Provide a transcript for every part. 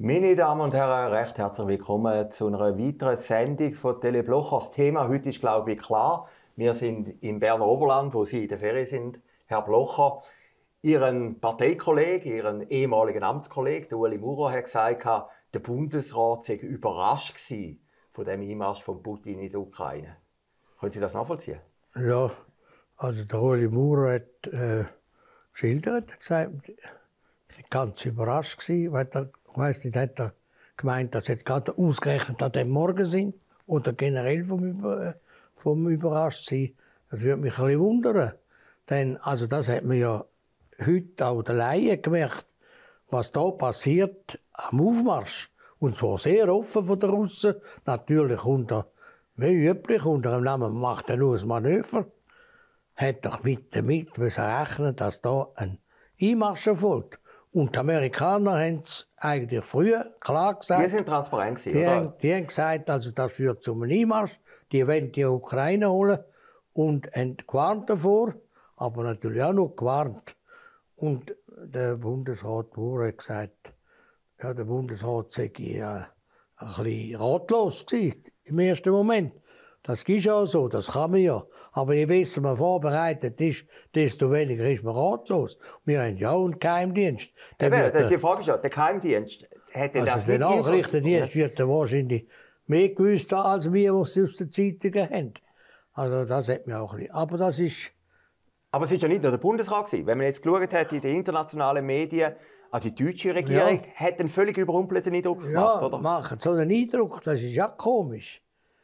Meine Damen und Herren, recht herzlich willkommen zu einer weiteren Sendung von Tele Blocher. Das Thema heute ist, glaube ich, klar. Wir sind im Berner Oberland, wo Sie in der Ferien sind. Herr Blocher, Ihren Parteikollegen, Ihren ehemaligen Amtskollegen, Ueli Maurer, hat gesagt, der Bundesrat sei überrascht gewesen von dem Einmarsch von Putin in die Ukraine. Können Sie das nachvollziehen? Ja, also der Ueli Maurer hat geschildert, gesagt, ich war ganz überrascht gewesen, weil ich weiss nicht, hat er gemeint, dass jetzt gerade ausgerechnet an dem Morgen sind oder generell vom Überraschtsein. Das würde mich ein bisschen wundern. Denn also das hat man ja heute auch der Laie gemerkt, was da passiert am Aufmarsch. Und zwar sehr offen von den Russen, natürlich wie üblich unter dem Namen «Macht er nur ein Manöver». Hat doch damit müssen rechnen, dass da ein Einmarsch erfolgt. Und die Amerikaner haben es eigentlich früher klar gesagt. Die sind transparent gewesen, oder? Die haben gesagt, also das führt zu einem Einmarsch. Die wollen die Ukraine holen und haben gewarnt davor, aber natürlich auch noch gewarnt. Und der Bundesrat Maurer hat gesagt, ja, der Bundesrat sei ein bisschen ratlos gewesen im ersten Moment. Das ist ja so, das kann man ja. Aber je besser man vorbereitet ist, desto weniger ist man ratlos. Wir haben ja auch einen Geheimdienst. Die Frage ist ja, der Geheimdienst hätte also das der nicht... Nachrichtendienst wird wahrscheinlich mehr gewusst als wir, was sie aus den Zeitungen haben. Also das hat mir auch ein bisschen. Aber das ist... Aber es war ja nicht nur der Bundesrat gewesen. Wenn man jetzt geschaut hat in den internationalen Medien, auch die deutsche Regierung hat einen völlig überrumpelten Eindruck gemacht, oder? Ja, machen so einen Eindruck, das ist ja komisch.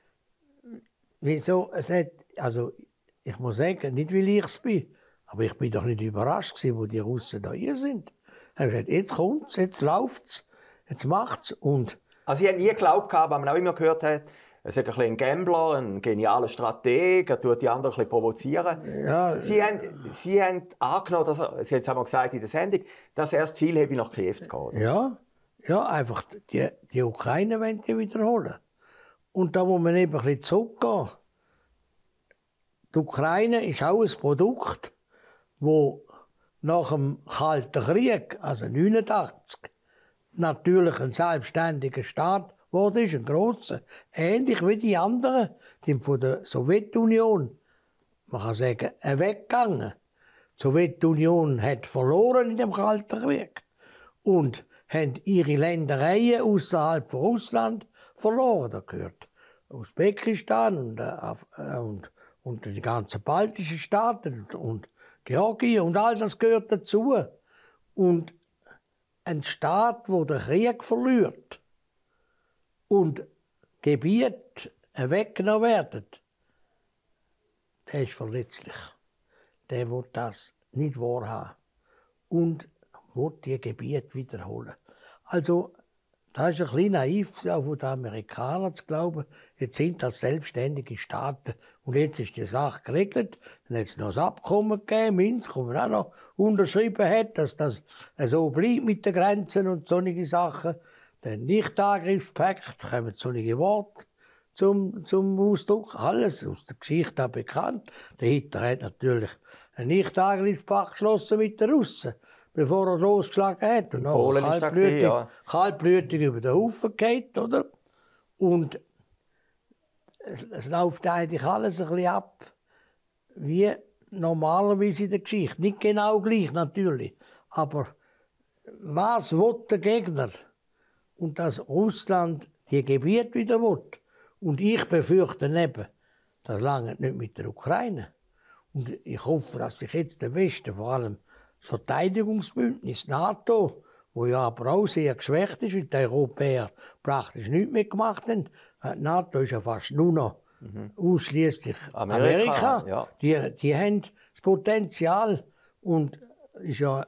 Wieso? Also ich muss sagen, nicht weil ich es bin, aber ich bin doch nicht überrascht gewesen, wo die Russen da hier sind. Ich habe gesagt, jetzt kommt's, jetzt läuft's, jetzt macht's und... Also Sie haben nie geglaubt, was man auch immer gehört hat, er ist ein Gambler, ein genialer Strateg, er tut die anderen ein bisschen provozieren. Ja, Sie haben angenommen, dass er, Sie haben gesagt in der Sendung, dass er das Ziel habe, nach Kiew zu gehen. Oder? Ja, einfach die Ukraine wollen die wiederholen. Und da muss man eben ein bisschen zurückgehen. Die Ukraine ist auch ein Produkt, das nach dem Kalten Krieg, also 1989, natürlich ein selbstständiger Staat wurde, ein grosser. Ähnlich wie die anderen, die von der Sowjetunion, man kann sagen, weggegangen. Die Sowjetunion hat verloren in dem Kalten Krieg und hat ihre Ländereien außerhalb von Russland verloren. Da gehört Usbekistan und die ganzen baltischen Staaten und Georgien und all das gehört dazu. Und ein Staat, der den Krieg verliert und Gebiete weggenommen werden, der ist verletzlich. Der will das nicht wahrhaben und will die Gebiete wiederholen. Also, das ist ein bisschen naiv auch von den Amerikanern zu glauben, jetzt sind das selbstständige Staaten und jetzt ist die Sache geregelt. Dann hat es noch ein Abkommen gegeben, Minsk, wo man auch noch unterschrieben hat, dass das so bleibt mit den Grenzen und solche Sachen. Der Nichtangriffspakt, kommen solche Worte zum Ausdruck. Alles aus der Geschichte auch bekannt. Der Hitler hat natürlich einen Nichtangriffspakt geschlossen mit den Russen, bevor er losgeschlagen hat. Und nachher kaltblütig über den Haufen geht, oder? Und es läuft eigentlich alles ein bisschen ab, wie normalerweise in der Geschichte. Nicht genau gleich, natürlich. Aber was will der Gegner? Und dass Russland die Gebiete wieder will. Und ich befürchte eben, das langt nicht mit der Ukraine. Und ich hoffe, dass sich jetzt der Westen, vor allem das Verteidigungsbündnis NATO, wo ja aber auch sehr geschwächt ist, weil die Europäer praktisch nichts mehr gemacht haben. Die NATO ist ja fast nur noch ausschließlich Amerika. Ja. Die haben das Potenzial und ist ja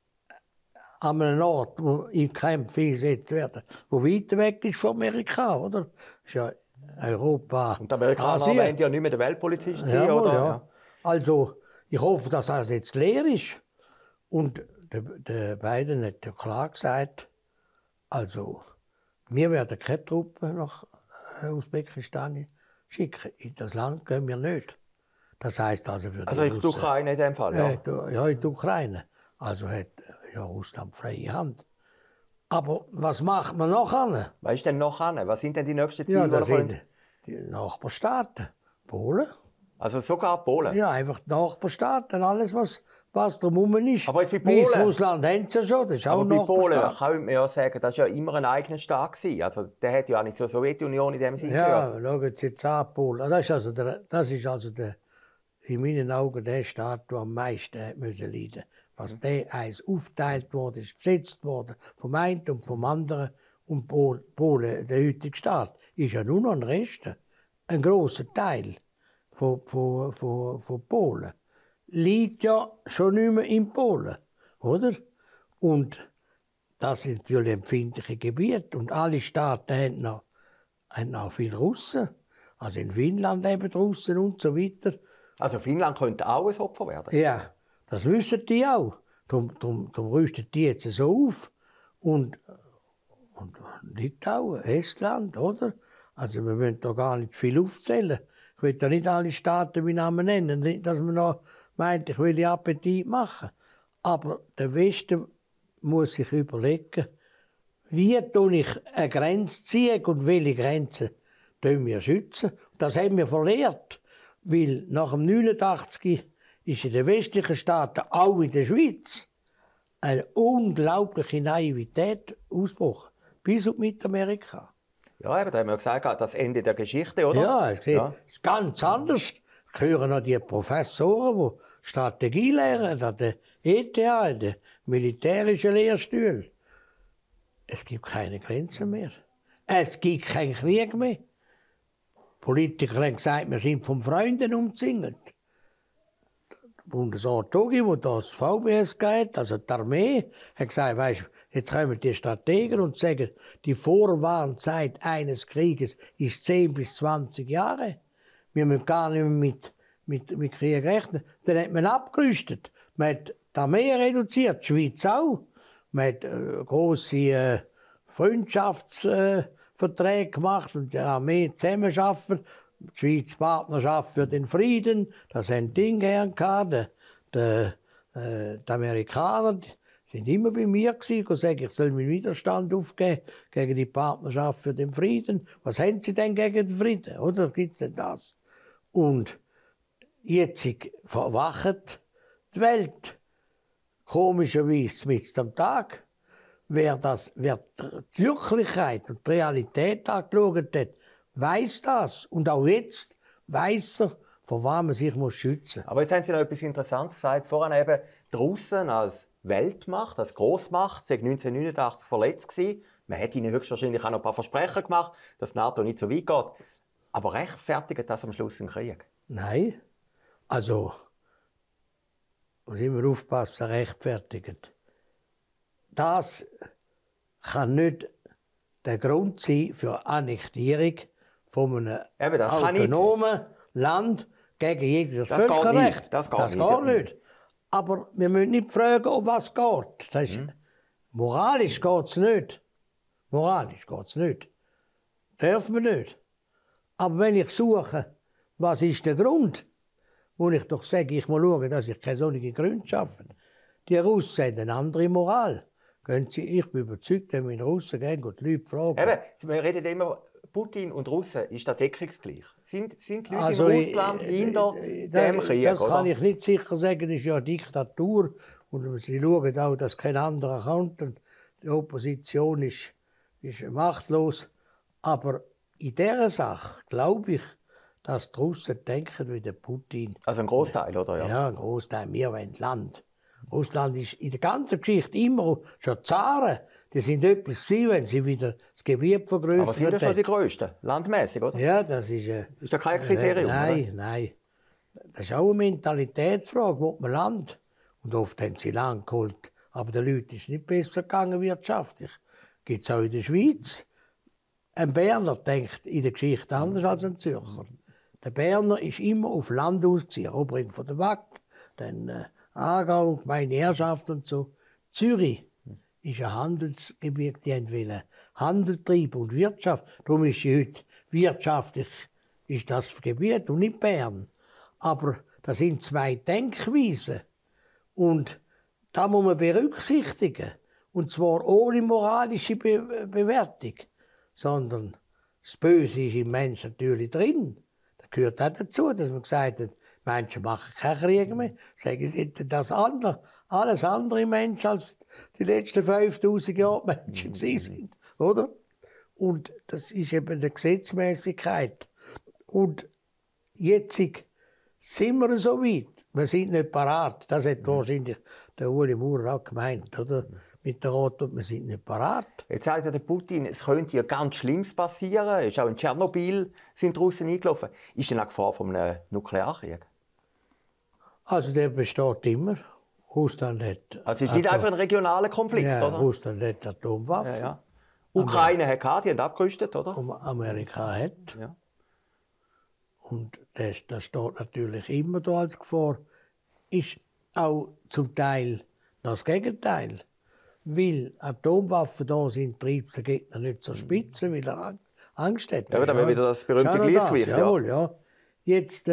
an einem Ort, wo in Kämpfe eingesetzt werden, wo weit weg ist von Amerika, oder? Das ist ja Europa. Und die Amerikaner wollen ja nicht mehr der Weltpolizist sein, oder? Ja. Also, ich hoffe, dass das jetzt leer ist. Und der Biden hat ja klar gesagt, also, wir werden keine Truppen nach Usbekistan schicken. In das Land gehen wir nicht. Das heisst also für die in die Ukraine in dem Fall, ja? Ja, in die Ukraine. Also hat ja Russland freie Hand. Aber was macht man nachher? Was ist denn nachher? Was sind denn die nächsten Ziele? Ja, das sind die Nachbarstaaten. Polen. Also sogar Polen? Ja, einfach die Nachbarstaaten, alles was drumherum ist. Aber jetzt bei Polen? Weißrussland haben sie ja schon, das ist auch aber bei Polen Nachbarstaat. kann man ja sagen, das war ja immer ein eigener Staat gewesen. Also der hat ja auch nicht zur Sowjetunion in dem Sinne Ja, schauen Sie jetzt an, Polen. Das ist also in meinen Augen der Staat, der am meisten hat müssen leiden. Was der eins aufteilt wurde, ist besetzt worden, vom einen und vom anderen. Und Polen, der heutige Staat, ist ja nur noch ein Rest. Ein grosser Teil von Polen liegt ja schon nicht mehr in Polen, oder? Und das sind natürlich empfindliche Gebiete. Und alle Staaten haben noch viele Russen. Also in Finnland leben die Russen und so weiter. Also Finnland könnte auch ein Opfer werden? Ja, das wissen die auch. Darum rüsten die jetzt so auf. Und Litauen, Estland, oder? Also wir müssen da gar nicht viel aufzählen. Ich will da nicht alle Staaten mit Namen nennen, nicht, dass man noch meint, ich will Appetit machen. Aber der Westen muss sich überlegen, wie ich eine Grenze ziehen und welche Grenzen wir schützen. Das haben wir verlehrt, weil nach dem 89 ist in den westlichen Staaten, auch in der Schweiz, eine unglaubliche Naivität ausgebrochen, bis auf Mittamerika. Ja, eben, da haben wir gesagt, das Ende der Geschichte, oder? Ja, es ist ganz anders. Ich höre noch die Professoren, die Strategie lehren, an der ETH, in den militärischen Lehrstühlen. Es gibt keine Grenzen mehr. Es gibt keinen Krieg mehr. Politiker haben gesagt, wir sind von Freunden umzingelt. Der Bundesrat Togi, der das VBS geht, also die Armee, hat gesagt, weißt, jetzt kommen die Strategen und sagen, die Vorwarnzeit eines Krieges ist 10 bis 20 Jahre. Wir müssen gar nicht mehr mit Krieg rechnen. Dann hat man abgerüstet. Man hat die Armee reduziert, die Schweiz auch. Man hat grosse Freundschaftsverträge gemacht und die Armee zusammenarbeiten. Die Schweiz Partnerschaft für den Frieden, das haben die gern gehabt. Die Amerikaner sind immer bei mir und sagen, ich soll meinen Widerstand aufgeben gegen die Partnerschaft für den Frieden. Was haben sie denn gegen den Frieden? Oder gibt es denn das? Und jetzt verwacht die Welt. Komischerweise mitten am Tag. Wer die Wirklichkeit und die Realität angeschaut hat, weiss das. Und auch jetzt weiss er, vor was man sich schützen muss. Aber jetzt haben Sie noch etwas Interessantes gesagt. Vorhin eben die Russen als Weltmacht, als Großmacht, sind 1989 verletzt gewesen. Man hat ihnen höchstwahrscheinlich auch noch ein paar Versprechen gemacht, dass die NATO nicht so weit geht. Aber rechtfertigt das am Schluss einen Krieg? Nein. Also, muss immer aufpassen, rechtfertigt. Das kann nicht der Grund sein für Annektierung von einem autonomen Land gegen jedes Völkerrecht. Das geht nicht. Aber wir müssen nicht fragen, um was es geht. Das ist, moralisch geht es nicht. Moralisch geht es nicht. Dürfen wir nicht. Aber wenn ich suche, was ist der Grund, wo ich doch sage, ich muss schauen, dass ich keine solche Gründe schaffe. Die Russen haben eine andere Moral. Ich bin überzeugt, wenn wir in Russen gehen und die Leute fragen. Eben, wir reden immer, Putin und Russen, ist das deckungsgleich? Sind die Leute also in Russland hinter dem Krieg? Das kann ich nicht sicher sagen, das ist ja eine Diktatur. Und sie schauen auch, dass kein anderer kommt. Und die Opposition ist machtlos. Aber in dieser Sache glaube ich, dass die Russen denken wie der Putin. Also ein Großteil, oder? Ja, ein Großteil. Wir wollen Land. Russland ist in der ganzen Geschichte immer schon Zaren. Die sind etwas gewesen, wenn sie wieder das Gebiet vergrößert haben. Aber sind das schon die Größten, landmäßig, oder? Ja, das ist... ist das kein Kriterium? Nein. Das ist auch eine Mentalitätsfrage, wo man Land. Und oft haben sie Land geholt. Aber den Leuten ist es nicht besser gegangen wirtschaftlich. Gibt es auch in der Schweiz. Ein Berner denkt in der Geschichte anders als ein Zürcher. Der Berner ist immer auf Land ausgezogen. Eroberung von der Wack, dann Aargau, meine Herrschaft und so. Zürich ist ein Handelsgebiet, die wollen Handel treiben und Wirtschaft. Darum ist sie heute wirtschaftlich ist das Gebiet und nicht Bern. Aber das sind zwei Denkweisen. Und da muss man berücksichtigen. Und zwar ohne moralische Bewertung, sondern das Böse ist im Menschen natürlich drin. Das gehört auch dazu, dass man gesagt hat, Menschen machen keinen Krieg mehr. Sagen sie, das andere, alles andere Menschen als die letzten 5000 Jahre Menschen sind, oder? Und das ist eben die Gesetzmäßigkeit. Und jetzt sind wir so weit. Wir sind nicht parat. Das hat wahrscheinlich der Uli Maurer auch gemeint, oder? Mit der Rot, wir sind nicht parat. Jetzt sagt ja der Putin, es könnte ja ganz Schlimmes passieren. Ist auch in Tschernobyl sind die Russen eingelaufen. Ist denn eine Gefahr von einem Nuklearkrieg? Also der besteht immer. Russland hat... Also es ist nicht einfach ein regionaler Konflikt, ja, oder? Russland hat Atomwaffen. Ja, ja. Ukraine hat gehabt, die haben abgerüstet, oder? Amerika hat. Ja. Und das steht natürlich immer da als Gefahr. Ist auch zum Teil das Gegenteil. Weil Atomwaffen da sind, treibt der Gegner nicht zur Spitze, weil er Angst hat. Ja, aber dann wäre wieder das berühmte Gleichgewicht. Jawohl, ja. Jetzt,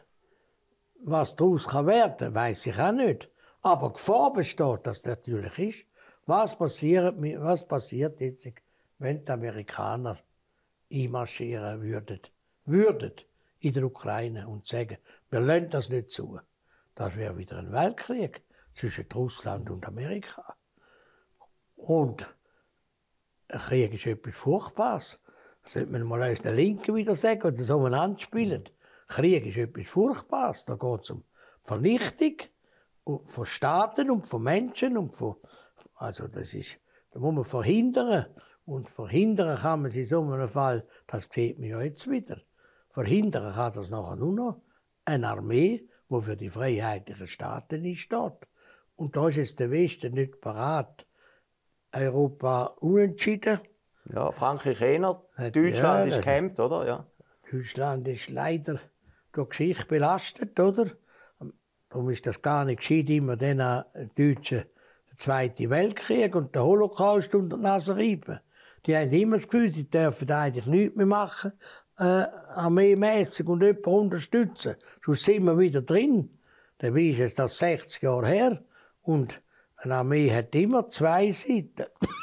was daraus werden kann, weiss ich auch nicht. Aber Gefahr besteht, dass das natürlich ist. Was passiert jetzt, wenn die Amerikaner einmarschieren würden in der Ukraine und sagen, wir lassen das nicht zu? Das wäre wieder ein Weltkrieg zwischen Russland und Amerika. Und ein Krieg ist etwas Furchtbares. Das sollte man mal uns den Linken wieder sagen oder so miteinander spielen. Krieg ist etwas Furchtbares. Da geht es um Vernichtung von Staaten und von Menschen. Und von, also das muss man verhindern. Und verhindern kann man es in so einem Fall, das sieht man ja jetzt wieder. Verhindern kann das nachher nur noch eine Armee, die für die freiheitlichen Staaten einsteht. Und da ist jetzt der Westen nicht parat. Europa unentschieden. Ja, Frankreich eher, Deutschland ist gekämpft, oder? Ja. Deutschland ist leider durch Geschichte belastet, oder? Darum ist das gar nicht gescheit, immer den Deutschen den Zweiten Weltkrieg und den Holocaust unter die Nase reiben. Die haben immer das Gefühl, sie dürfen eigentlich nichts mehr machen, armeemässig und jemanden unterstützen. Sonst sind wir wieder drin. Dabei ist es das 60 Jahre her und eine Armee hat immer zwei Seiten.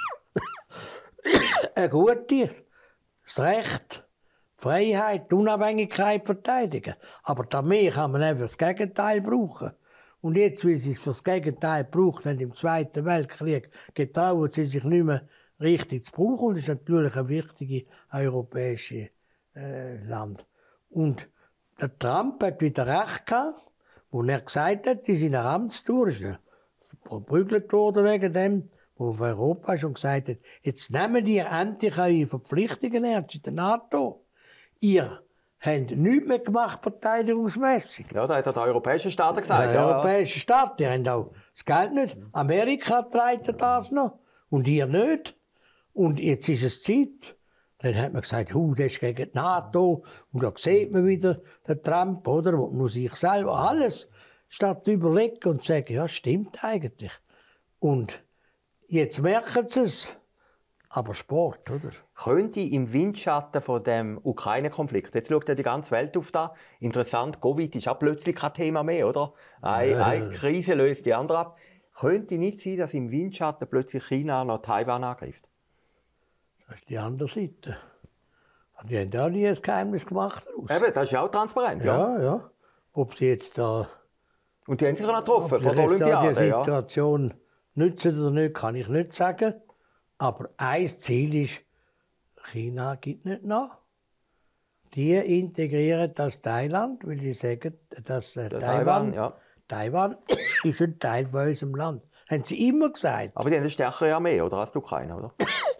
Eine gute, das Recht, Freiheit, Unabhängigkeit verteidigen. Aber die Armee kann man eben das Gegenteil brauchen. Und jetzt, weil sie es für das Gegenteil braucht, haben im Zweiten Weltkrieg getrauen sie sich nicht mehr richtig zu brauchen. Und das ist natürlich ein wichtiges europäisches Land. Und der Trump hat wieder recht gehabt, wo er gesagt hat, in seiner Amtstour ist er verprügelt worden wegen dem, wo auf Europa schon gesagt hat, jetzt nehmen die endlich eure Verpflichtungen ernst in der NATO. Ihr habt nichts mehr gemacht, verteidigungsmässig. Ja, da hat der europäische Staaten gesagt. Die europäischen Staaten, die haben auch das Geld nicht. Amerika trägt das noch und ihr nicht. Und jetzt ist es Zeit. Dann hat man gesagt, das ist gegen die NATO. Und da sieht man wieder den Trump, oder? Der muss sich selber alles statt überlegen und sagen, ja, stimmt eigentlich. Und jetzt merken sie es. Aber Sport, oder? Könnte im Windschatten von dem Ukraine-Konflikt, jetzt schaut ja die ganze Welt auf das, interessant, Covid ist auch plötzlich kein Thema mehr, oder? Eine Krise löst die andere ab. Könnte nicht sein, dass im Windschatten plötzlich China noch Taiwan angreift? Das ist die andere Seite. Die haben auch nie ein Geheimnis gemacht daraus. Eben, das ist ja auch transparent, ja. Ja. Ob sie jetzt da... Und die haben sich auch noch getroffen vor der Olympiade. Olympiade. Die Situation nützen oder nicht, kann ich nicht sagen. Aber ein Ziel ist, China gibt nicht nach. Die integrieren das Thailand, weil sie sagen, dass Taiwan ist ein Teil von unserem Land. Haben sie immer gesagt. Aber die haben eine stärkere Armee, oder, als die Ukraine, oder?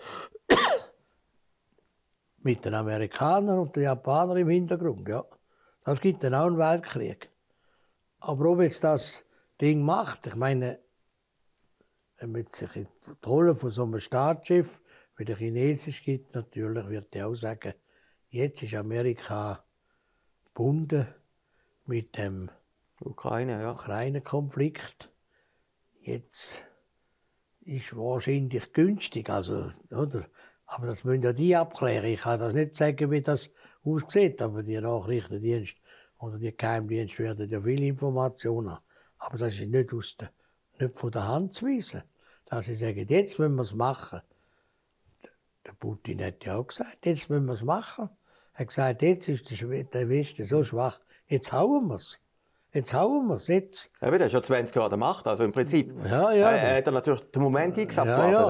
Mit den Amerikanern und den Japanern im Hintergrund, ja. Das gibt dann auch einen Weltkrieg. Aber ob jetzt das Ding macht, ich meine, mit sich in die Rolle von so einem Staatschef, wie der Chinesisch gibt, natürlich wird er auch sagen, jetzt ist Amerika gebunden mit dem Ukraine-Konflikt. Jetzt ist wahrscheinlich günstig, also, oder? Aber das müssen ja die abklären. Ich kann das nicht sagen, wie das aussieht, aber die Nachrichtendienste oder die Geheimdienste werden ja viele Informationen haben. Aber das ist nicht von der Hand zu weisen. dass sie sagen, jetzt müssen wir es machen. Der Putin hat ja auch gesagt, jetzt müssen wir es machen. Er hat gesagt, jetzt ist der Westen so schwach, jetzt hauen wir es. Jetzt hauen wir es, jetzt. Ja, aber das ist schon 20 Jahre an der Macht, also im Prinzip ja. Hat er natürlich den Moment eingesammelt. Ja,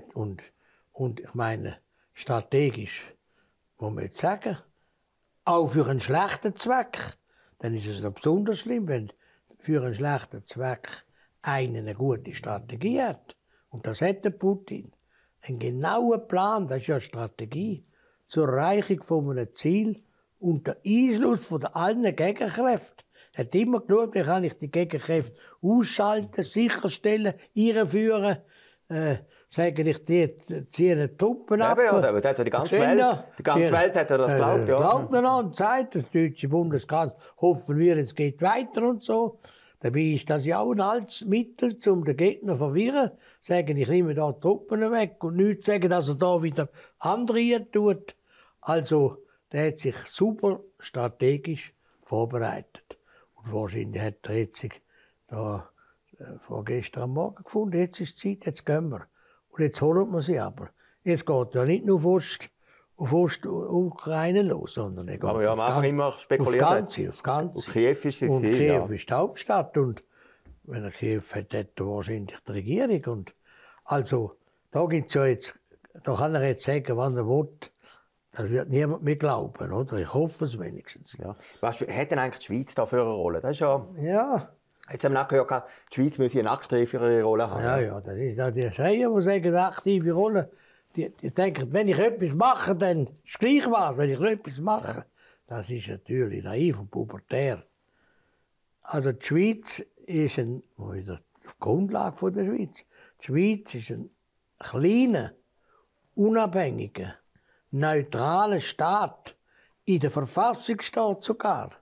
und ich meine, strategisch, muss man jetzt sagen, auch für einen schlechten Zweck, dann ist es noch besonders schlimm, wenn für einen schlechten Zweck einer eine gute Strategie hat. Und das hat der Putin. Einen genauen Plan, das ist ja eine Strategie, zur Erreichung von einem Ziel unter Einschluss von allen Gegenkräften. Er hat immer geschaut, wie kann ich die Gegenkräfte ausschalten, sicherstellen, einführen. Sagen ich, die ziehen Truppen ab. Ja, aber der hat ja die ganze Welt hat er das geglaubt. Ja. Glaubt er an, sagt der deutsche Bundeskanzler, hoffen wir, es geht weiter und so. Dabei ist das ja auch ein altes Mittel, um den Gegner zu verwirren. Sagen, ich nehme da Truppen weg und nicht sagen, dass er da wieder andere tut. Also, der hat sich super strategisch vorbereitet. Und wahrscheinlich hat er jetzt da vorgestern am Morgen gefunden, jetzt ist die Zeit, jetzt gehen wir. Und jetzt holen wir sie aber. Jetzt geht ja nicht nur auf Ostukraine los, sondern er geht aber ja, am Anfang immer spekuliert. Aufs Ganze. Und Kiew ist das und Ziel, Kiew ja. ist die Hauptstadt. Und wenn er Kiew hat, hat er wahrscheinlich die Regierung. Und also, da gibt's ja jetzt, da kann er jetzt sagen, wann er will. Das wird niemand mehr glauben, oder? Ich hoffe es wenigstens. Ja. Was hat denn eigentlich die Schweiz da für eine Rolle? Das ist ja... Ja. Jetzt haben wir gehört, die Schweiz müsse eine aktivere Rolle haben. Ja, das ist ja die Schreier, die sagen, eine aktive Rolle. Die denken, wenn ich etwas mache, dann ist es gleich was, wenn ich nicht etwas mache. Das ist natürlich naiv und pubertär. Also die Schweiz ist die Grundlage der Schweiz. Die Schweiz ist ein kleiner, unabhängiger, neutraler Staat. In der Verfassung steht sogar.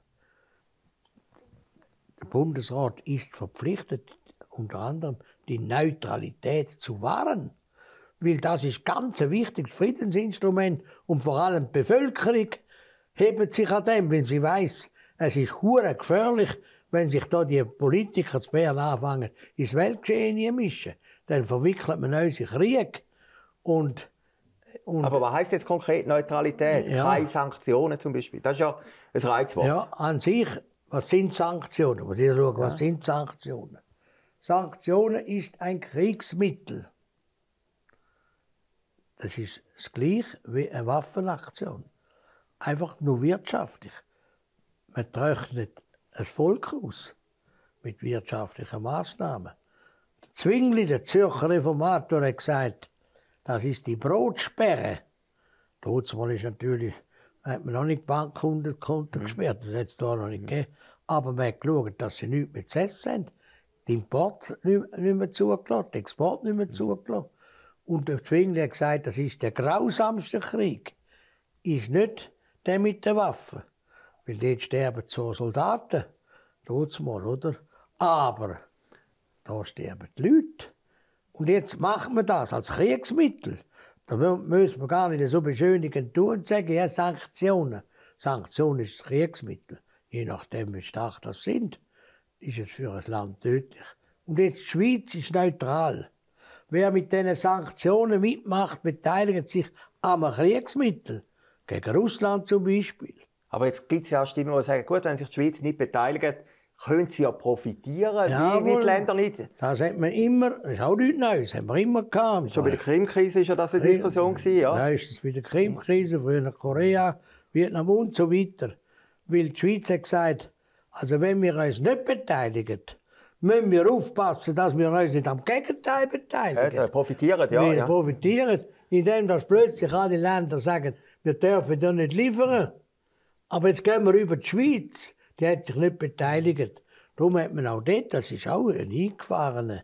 Der Bundesrat ist verpflichtet, unter anderem die Neutralität zu wahren. Weil das ist ganz ein wichtiges Friedensinstrument und vor allem die Bevölkerung hebt sich an dem, wenn sie weiss, es ist hure gefährlich, wenn sich da die Politiker zu Bern anfangen, ins Weltgeschehen einmischen. Dann verwickelt man uns in Krieg. Und aber was heisst jetzt konkret Neutralität? Ja. Keine Sanktionen zum Beispiel. Das ist ja ein Reizwort. Ja, an sich, was sind Sanktionen? Aber die schauen, was sind Sanktionen? Sanktionen ist ein Kriegsmittel. Das ist das Gleiche wie eine Waffenaktion. Einfach nur wirtschaftlich. Man trocknet ein Volk aus mit wirtschaftlichen Massnahmen. Der Zwingli, der Zürcher Reformator, hat gesagt, das ist die Brotsperre. Damals ist natürlich, hat man noch nicht Bankkonten gesperrt, das hat es da noch nicht gegeben. Aber man hat geschaut, dass sie nichts mehr zu essen haben. Den Import nicht mehr zugelassen, den Export nicht mehr zugelassen. Und der Zwingli hat gesagt, das ist der grausamste Krieg. Ist nicht der mit den Waffen. Weil dort sterben zwar Soldaten, tut's mal, oder? Aber da sterben die Leute. Und jetzt macht man das als Kriegsmittel. Da müssen wir gar nicht so beschönigend tun und sagen, ja, Sanktionen. Sanktionen ist das Kriegsmittel. Je nachdem, wie stark das sind, ist es für ein Land tödlich. Und jetzt die Schweiz ist neutral. Wer mit diesen Sanktionen mitmacht, beteiligt sich am Kriegsmittel. Gegen Russland zum Beispiel. Aber jetzt gibt es ja auch Stimmen, die sagen, gut, wenn sich die Schweiz nicht beteiligt, können sie ja profitieren, Ja, wie die Länder nicht. Das hat man immer, das ist auch nichts Neues, das haben wir immer gehabt. Schon bei der Krimkrise war ja das eine Diskussion gewesen, ja? Nein, ist es bei der Krimkrise, früher Korea, Vietnam und so weiter. Weil die Schweiz hat gesagt, also wenn wir uns nicht beteiligen, müssen wir aufpassen, dass wir uns nicht am Gegenteil beteiligen. Ja, profitieren, ja. Wir profitieren, indem dass plötzlich alle Länder sagen, wir dürfen ja nicht liefern. Aber jetzt gehen wir über die Schweiz, die hat sich nicht beteiligt. Darum hat man auch dort, das ist auch ein eingefahrenes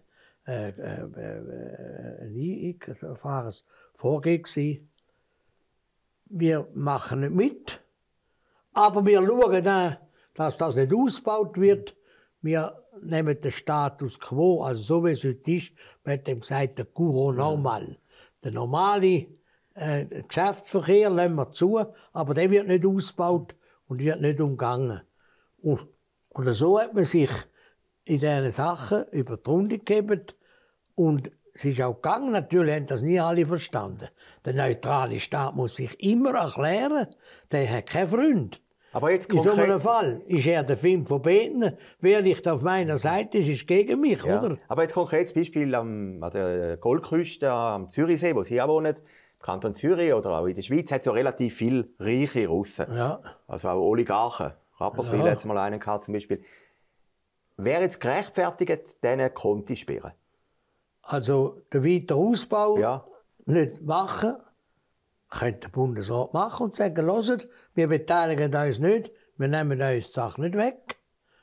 Vorgehen gewesen. Wir machen nicht mit, aber wir schauen dann, dass das nicht ausgebaut wird. Wir nehmen den Status quo, also so wie es heute ist, man hat dem gesagt, der Courant normal. Der normale Geschäftsverkehr lassen wir zu, aber der wird nicht ausgebaut und wird nicht umgangen. Und so hat man sich in diesen Sachen über die Runde gegeben und es ist auch gegangen, natürlich haben das nie alle verstanden. Der neutrale Staat muss sich immer erklären, der hat keinen Freund. Aber jetzt in so einem Fall ist er der Film von Beten. Wer nicht auf meiner Seite ist, ist gegen mich, ja. oder? Aber jetzt konkretes Beispiel an der Goldküste, am Zürichsee, wo Sie auch wohnen, im Kanton Zürich oder auch in der Schweiz, hat es ja relativ viele reiche Russen. Ja. Also auch Oligarchen. Rapperswil hat es mal einen gehabt, zum Beispiel. Wäre jetzt gerechtfertigt, diesen Konti sperren? Also den weiteren Ausbau Ja. nicht machen, könnte der Bundesrat machen und sagen, hört, wir beteiligen uns nicht, wir nehmen uns die Sache nicht weg.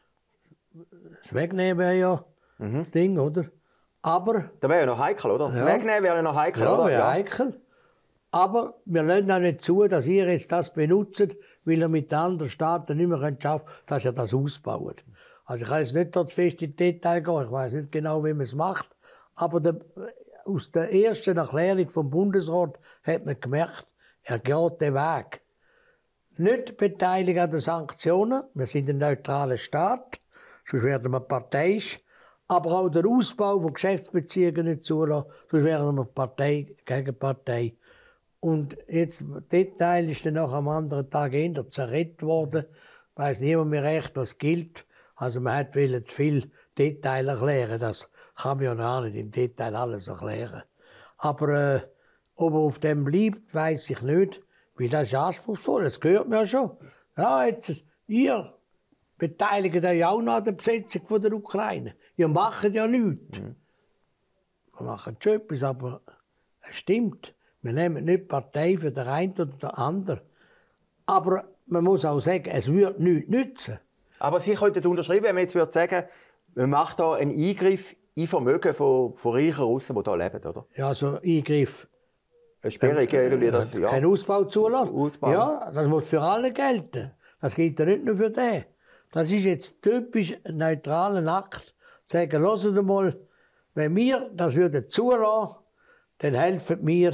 Das Wegnehmen wäre ja das Ding, oder? Aber... Das wäre ja noch heikel, oder? Das Ja. Wegnehmen wäre ja noch heikel, ja, oder? wäre heikel. Aber wir lassen auch nicht zu, dass ihr jetzt das benutzt, weil ihr mit den anderen Staaten nicht mehr schaffen könnt, dass ihr das ausbaut. Also ich kann jetzt nicht dort fest in die Details gehen, ich weiß nicht genau, wie man es macht, aber aus der ersten Erklärung vom Bundesrat hat man gemerkt, er geht den Weg. Nicht beteiligen an den Sanktionen, wir sind ein neutraler Staat, sonst werden wir parteiisch, aber auch der Ausbau von Geschäftsbeziehungen nicht zulassen, sonst werden wir Partei gegen Partei. Und jetzt, das Detail ist dann nach am anderen Tag eher zerredet worden. Ich weiss niemand mehr recht, was gilt. Also man wollte zu viel Detail erklären. Das kann man ja noch nicht im Detail alles erklären. Aber ob er auf dem bleibt, weiss ich nicht. Weil das ist anspruchsvoll, das gehört mir ja schon. Ja, jetzt, ihr beteiligt euch auch noch an der Besetzung von der Ukraine. Ihr macht ja nichts. Wir machen schon etwas, aber es stimmt. Wir nehmen nicht Partei für den einen oder den anderen. Aber man muss auch sagen, es wird nichts nützen. Aber Sie könnten unterschreiben, wenn man jetzt würde sagen, man macht da einen Eingriff in Vermögen von reichen Russen, die hier leben, oder? Ja, so Eingriff. Eine Sperrung irgendwie, das, ja. Kein Ausbau zulassen. Ausbau. Ja, das muss für alle gelten. Das gilt ja nicht nur für den. Das ist jetzt typisch ein neutraler Akt. Zu sagen, hört mal, wenn wir das würden zulassen, dann helfen wir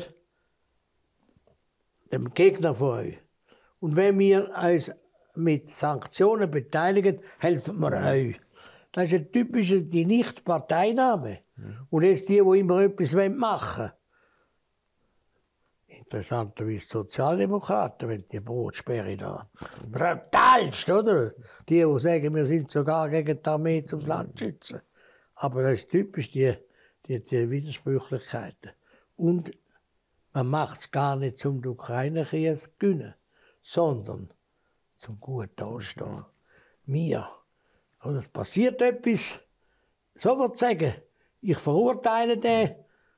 dem Gegner von euch. Und wenn wir uns mit Sanktionen beteiligen, helfen wir euch. Das ist eine typische die Nicht-Parteinahme. Und jetzt die immer etwas machen wollen. Interessanterweise Sozialdemokraten, wenn die Brotsperre da. Brutalst, oder? Die sagen, wir sind sogar gegen die Armee zum Land schützen. Aber das ist typisch die Widersprüchlichkeiten. Und man macht es gar nicht zum Ukraine-Krieg zu gewinnen, sondern zum gut dastehen. Mir. Und es passiert etwas, sofort sagen, ich verurteile den.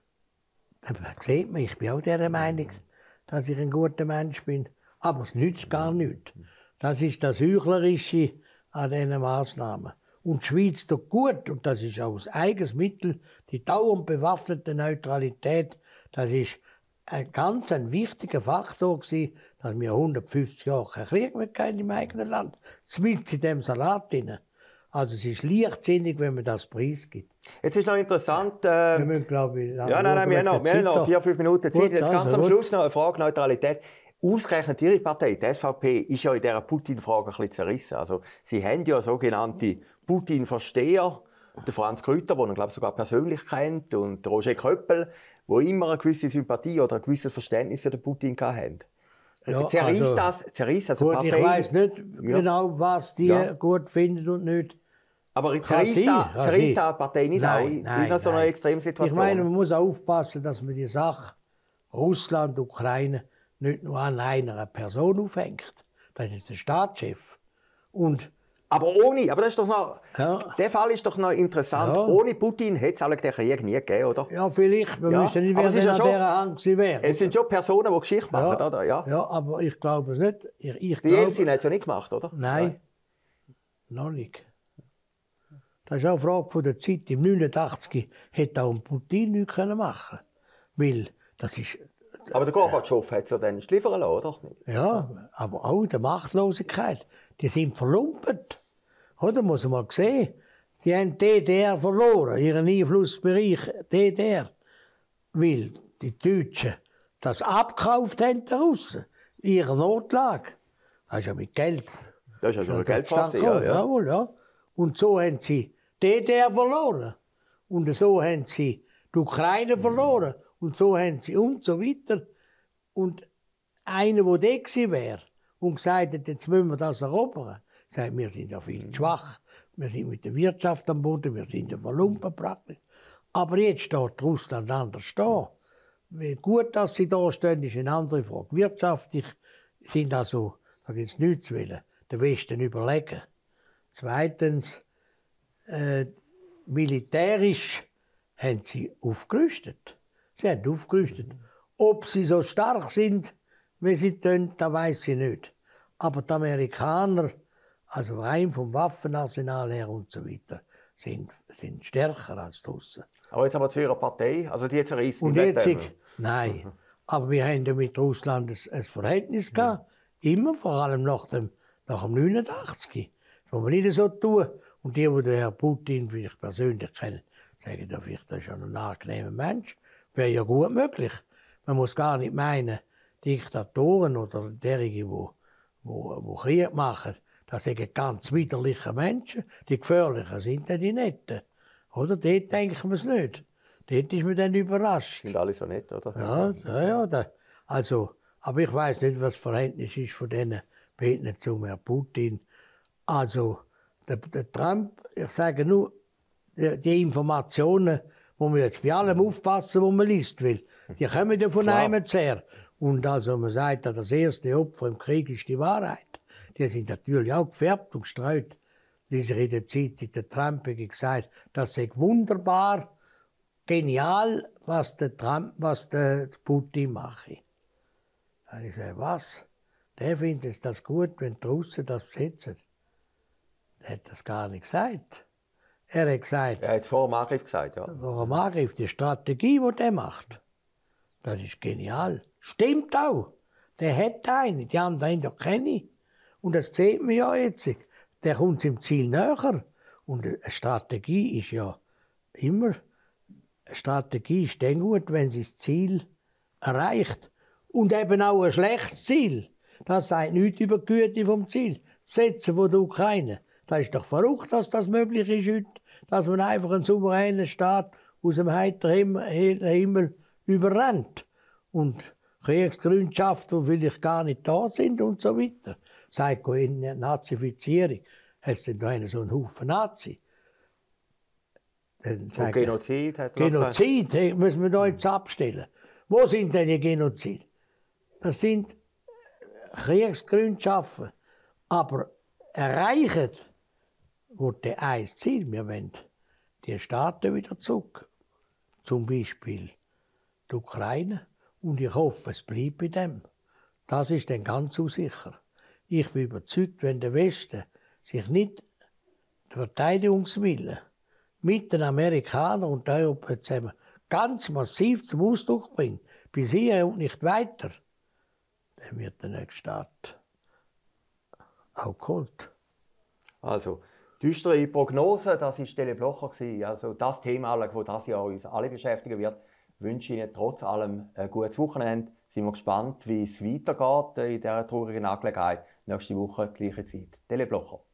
Dann sieht man, ich bin auch dieser Meinung, dass ich ein guter Mensch bin. Aber es nützt gar nichts. Das ist das Heuchlerische an diesen Massnahmen. Und die Schweiz tut gut, und das ist auch das eigenes Mittel, die dauernd bewaffnete Neutralität, das ist ein ganz wichtiger Faktor gewesen, dass wir 150 Jahre keinen Krieg mehr hatten im eigenen Land. Mit in dem Salat drin. Also es ist leichtsinnig, wenn man das preisgibt. Jetzt ist noch interessant... wir müssen, glaube ich... Ja, wir haben noch 4-5 Minuten Zeit. Jetzt ganz am Schluss noch eine Frage Neutralität. Ausgerechnet Ihre Partei, die SVP, ist ja in dieser Putin-Frage ein bisschen zerrissen. Also, Sie haben ja sogenannte Putin-Versteher, den Franz Grüter, den glaube sogar persönlich kennt, und Roger Köppel, die immer eine gewisse Sympathie oder ein gewisses Verständnis für den Putin hatten. Ja, zerriss also gut, Partei. Ich weiss nicht genau, was die gut finden und nicht. Aber zerriss die Partei nicht auch in so einer Extremsituation? Ich meine, man muss aufpassen, dass man die Sache Russland, Ukraine nicht nur an einer Person aufhängt. Das ist der Staatschef. Und aber das ist doch noch, der Fall ist doch noch interessant. Ja. Ohne Putin hätte es eigentlich den Krieg nie gegeben, oder? Ja, vielleicht. Wir müssen nicht, wer an dieser Hand wäre. Es sind schon Personen, die Geschichte machen, oder? Ja, aber ich glaube es nicht. Die Jelzin hat es ja nicht gemacht, oder? Nein, noch nicht. Das ist auch eine Frage von der Zeit. Im 89 hätte auch Putin nichts machen können. Weil das ist... Aber der Gorbatschow hat es ja dann liefern lassen, oder? Ja, aber auch die Machtlosigkeit. Die sind verlumpert. Oder muss man mal sehen. Die haben die DDR verloren, ihren Einflussbereich DDR. Weil die Deutschen das abgekauft haben, der Russen. Ihre Notlage. Das ist ja mit Geld. Das ist ja so ein Geldfahrt. Ja. Jawohl, ja. Und so haben sie DDR verloren. Und so haben sie die Ukraine verloren. Und so haben sie und so weiter. Und einer, der da gewesen wäre und gesagt hat, jetzt müssen wir das erobern, sagt, wir sind ja viel zu schwach. Wir sind mit der Wirtschaft am Boden, wir sind ja verlumpen praktisch. Aber jetzt steht Russland anders da. Wie gut, dass sie da stehen, ist eine andere Frage. Wirtschaftlich sind also, da gibt es nichts zu wollen, der Westen überlegen. Zweitens, militärisch haben sie aufgerüstet. Sie haben aufgerüstet. Ob sie so stark sind, wie sie tun, das weiss ich nicht. Aber die Amerikaner, also rein vom Waffenarsenal her und so weiter, sind stärker als die Russen. Aber jetzt zu Ihrer Partei, also die zerrissen. Und jetzt, nein. Aber wir haben ja mit Russland ein Verhältnis gehabt. Immer, vor allem nach dem 89. Das muss man nicht so tun. Und die den Herrn Putin vielleicht persönlich kennen, sagen, das ist schon ein angenehmer Mensch. Wäre ja gut möglich. Man muss gar nicht meinen, Diktatoren oder derjenige, die Krieg machen, das sind ganz widerliche Menschen. Die Gefährlichen sind dann die Netten. Oder? Dort denkt man es nicht. Dort ist man dann überrascht. Sind alle so nett, oder? Ja. Also, aber ich weiß nicht, was das Verhältnis ist von diesen beiden zum Herrn Putin. Also, der Trump, ich sage nur, die Informationen, wo man jetzt bei allem aufpassen, wo man liest will, die kommen ja von einem her. Und also man sagt, das erste Opfer im Krieg ist die Wahrheit. Die sind natürlich auch gefärbt und gestreut. Lese ich in der Zeitung, der Trump hat gesagt, das sei wunderbar, genial, was der Putin mache. Da habe ich gesagt, was? Der findet das gut, wenn die Russen das besetzen. Der hat das gar nicht gesagt. Er hat gesagt... Er hat es vor dem Angriff gesagt, ja. Vor dem Angriff, die Strategie, die der macht, das ist genial. Stimmt auch. Der hat eine, die anderen doch keine. Und das sieht man ja jetzt. Der kommt im Ziel näher. Und eine Strategie ist ja immer... Eine Strategie ist dann gut, wenn sie das Ziel erreicht. Und eben auch ein schlechtes Ziel. Das sagt nichts über die Güte vom Ziel. Setzen von der Ukraine. Das ist doch verrückt, dass das möglich ist heute. Dass man einfach einen souveränen Staat aus dem heiteren Himmel überrennt. Und Kriegsgründschaften, die vielleicht gar nicht da sind und so weiter. Sagt in der Nazifizierung, hat es denn da so einen Haufen Nazi. Und Genozid, hat er Genozid müssen wir da jetzt abstellen. Wo sind denn die Genozide? Das sind Kriegsgründschaften. Aber erreichen wurde ein Ziel. Wir wollen die Staaten wieder zurück. Zum Beispiel die Ukraine. Und ich hoffe, es bleibt bei dem. Das ist dann ganz sicher. Ich bin überzeugt, wenn der Westen sich nicht den Verteidigungswillen mit den Amerikanern und den Europäern zusammen ganz massiv zum Ausdruck bringt, bis hier und nicht weiter, dann wird der nächste Staat auch geholt. Also, düstere Prognose, das war Tele Blocher. Also das Thema, das das Jahr uns alle beschäftigen wird, wünsche Ihnen trotz allem ein gutes Wochenende. Sind wir gespannt, wie es weitergeht in dieser traurigen Angelegenheit. Nächste Woche, gleiche Zeit. Tele Blocher.